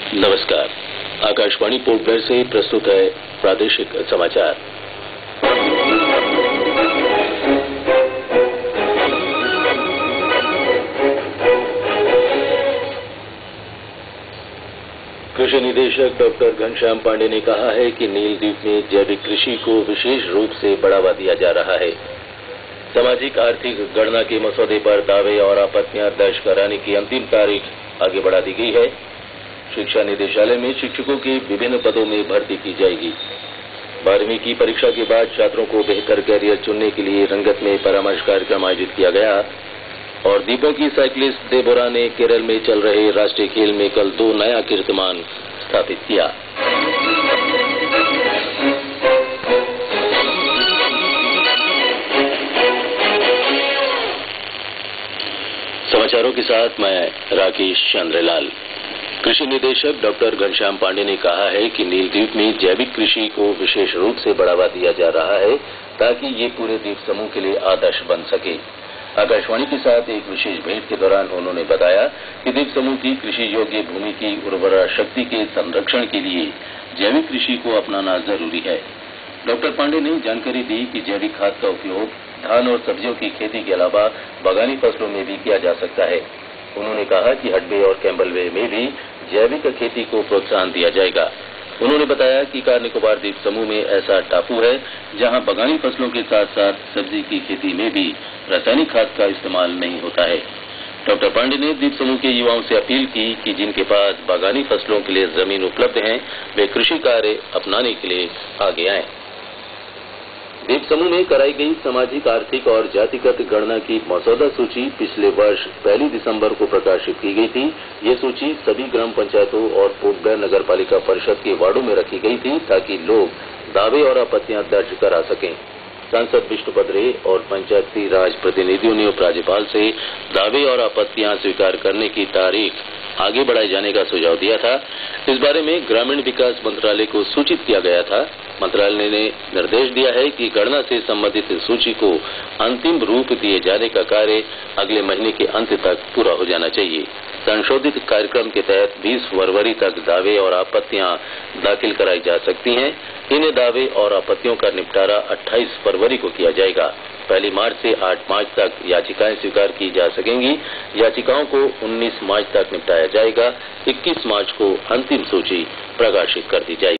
नमस्कार। Akashvani port Blair से प्रस्तुत है प्रादेशिक समाचार। कृषि निदेशक डॉक्टर घनश्याम पांडे ने कहा है कि नील द्वीप में जैविक कृषि को विशेष रूप से बढ़ावा दिया जा रहा है। सामाजिक आर्थिक गणना के मसौदे पर दावे और आपत्तियां दर्ज कराने की अंतिम तारीख आगे बढ़ा दी गई है। शिक्षा निदेशालय में शिक्षकों के विभिन्न पदों में भर्ती की जाएगी। 12वीं की परीक्षा के बाद छात्रों को बेहतर कैरियर चुनने के लिए रंगत में परामर्श कार्यक्रम आयोजित किया गया। और दीपों की साइकिलिस्ट देबोरा ने केरल में चल रहे राष्ट्रीय खेल में कल 2 नया कीर्तिमान स्थापित किया। समाचारों के साथ मैं राकेश चंद्रलाल। कृषि निदेशक डॉक्टर घनश्याम पांडे ने कहा है कि नील द्वीप में जैविक कृषि को विशेष रूप से बढ़ावा दिया जा रहा है ताकि ये पूरे द्वीप समूह के लिए आदर्श बन सके। आकाशवाणी के साथ एक विशेष भेंट के दौरान उन्होंने बताया कि द्वीप समूह की कृषि योग्य भूमि की उर्वरा शक्ति के संरक्षण के लिए जैविक कृषि को अपनाना जरूरी है। डॉक्टर पांडे ने जानकारी दी कि जैविक खाद का उपयोग धान और सब्जियों की खेती के अलावा बागानी फसलों में भी किया जा सकता है। उन्होंने कहा कि हडबे और कैम्बलवे में भी जैविक खेती को प्रोत्साहन दिया जाएगा। उन्होंने बताया कि कार निकोबार द्वीप समूह में ऐसा टापू है जहां बागानी फसलों के साथ साथ सब्जी की खेती में भी रासायनिक खाद का इस्तेमाल नहीं होता है। डॉक्टर पांडे ने द्वीप समूह के युवाओं से अपील की कि जिनके पास बागानी फसलों के लिए जमीन उपलब्ध है वे कृषि कार्य अपनाने के लिए आगे आएं। द्वीप समूह में कराई गई सामाजिक, आर्थिक और जातिगत गणना की मसौदा सूची पिछले वर्ष 1 दिसंबर को प्रकाशित की गई थी। ये सूची सभी ग्राम पंचायतों और पोर्ट ब्लेयर नगर पालिका परिषद के वार्डों में रखी गई थी ताकि लोग दावे और आपत्तियां दर्ज करा सकें। सांसद विष्णुपद रे और पंचायती राज प्रतिनिधियों ने उपराज्यपाल से दावे और आपत्तियां स्वीकार करने की तारीख आगे बढ़ाए जाने का सुझाव दिया था। इस बारे में ग्रामीण विकास मंत्रालय को सूचित किया गया था। मंत्रालय ने निर्देश दिया है कि गणना से संबंधित सूची को अंतिम रूप दिए जाने का कार्य अगले महीने के अंत तक पूरा हो जाना चाहिए। संशोधित कार्यक्रम के तहत 20 फरवरी तक दावे और आपत्तियां दाखिल कराई जा सकती हैं। इन दावे और आपत्तियों का निपटारा 28 फरवरी को किया जाएगा। 1 मार्च से 8 मार्च तक याचिकाएं स्वीकार की जा सकेंगी। याचिकाओं को 19 मार्च तक निपटाया जाएगा। 21 मार्च को अंतिम सूची प्रकाशित कर दी जाएगी।